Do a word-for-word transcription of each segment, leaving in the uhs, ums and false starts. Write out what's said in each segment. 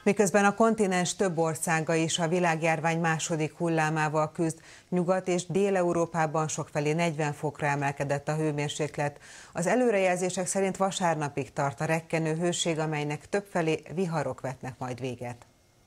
Miközben a kontinens több országa is a világjárvány második hullámával küzd, Nyugat- és Dél-Európában sokfelé negyven fokra emelkedett a hőmérséklet. Az előrejelzések szerint vasárnapig tart a rekkenő hőség, amelynek többfelé viharok vetnek majd véget.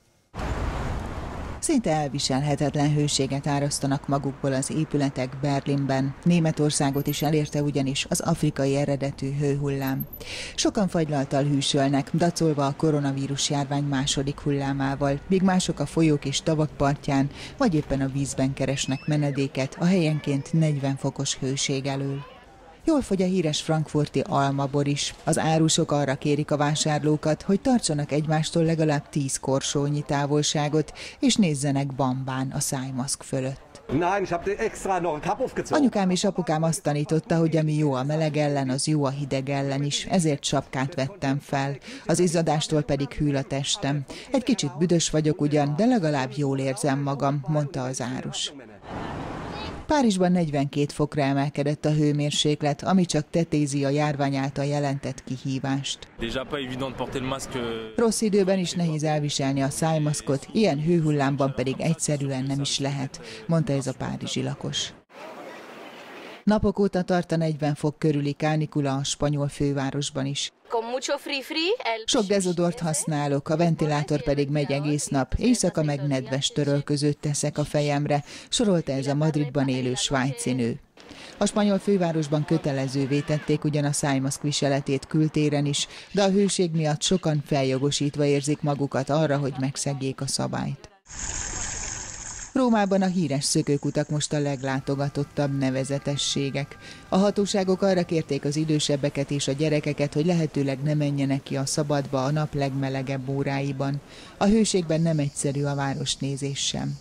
Szinte elviselhetetlen hőséget árasztanak magukból az épületek Berlinben. Németországot is elérte ugyanis az afrikai eredetű hőhullám. Sokan fagylalttal hűsölnek, dacolva a koronavírus járvány második hullámával, míg mások a folyók és tavak partján, vagy éppen a vízben keresnek menedéket a helyenként negyven fokos hőség elől. Jól fogy a híres frankfurti almabor is. Az árusok arra kérik a vásárlókat, hogy tartsanak egymástól legalább tíz korsónyi távolságot, és nézzenek bambán a szájmaszk fölött. Anyukám és apukám azt tanította, hogy ami jó a meleg ellen, az jó a hideg ellen is, ezért sapkát vettem fel. Az izzadástól pedig hűl a testem. Egy kicsit büdös vagyok ugyan, de legalább jól érzem magam, mondta az árus. Párizsban negyvenkét fokra emelkedett a hőmérséklet, ami csak tetézi a járvány által jelentett kihívást. Rossz időben is nehéz elviselni a szájmaszkot, ilyen hőhullámban pedig egyszerűen nem is lehet, mondta ez a párizsi lakos. Napok óta tart a negyven fok körüli kánikula a spanyol fővárosban is. Sok dezodort használok, a ventilátor pedig megy egész nap, éjszaka meg nedves törölközőt teszek a fejemre, sorolta ez a Madridban élő svájci nő. A spanyol fővárosban kötelezővé tették ugyan a szájmaszk viseletét kültéren is, de a hőség miatt sokan feljogosítva érzik magukat arra, hogy megszegjék a szabályt. Rómában a híres szökőkutak most a leglátogatottabb nevezetességek. A hatóságok arra kérték az idősebbeket és a gyerekeket, hogy lehetőleg ne menjenek ki a szabadba a nap legmelegebb óráiban. A hőségben nem egyszerű a városnézés sem.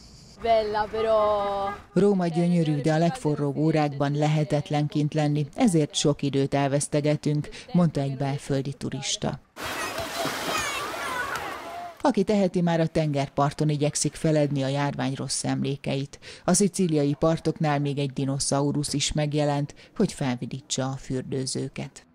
Róma gyönyörű, de a legforróbb órákban lehetetlen kint lenni, ezért sok időt elvesztegetünk, mondta egy belföldi turista. Aki teheti, már a tengerparton igyekszik feledni a járvány rossz emlékeit. A szicíliai partoknál még egy dinoszaurusz is megjelent, hogy felvidítsa a fürdőzőket.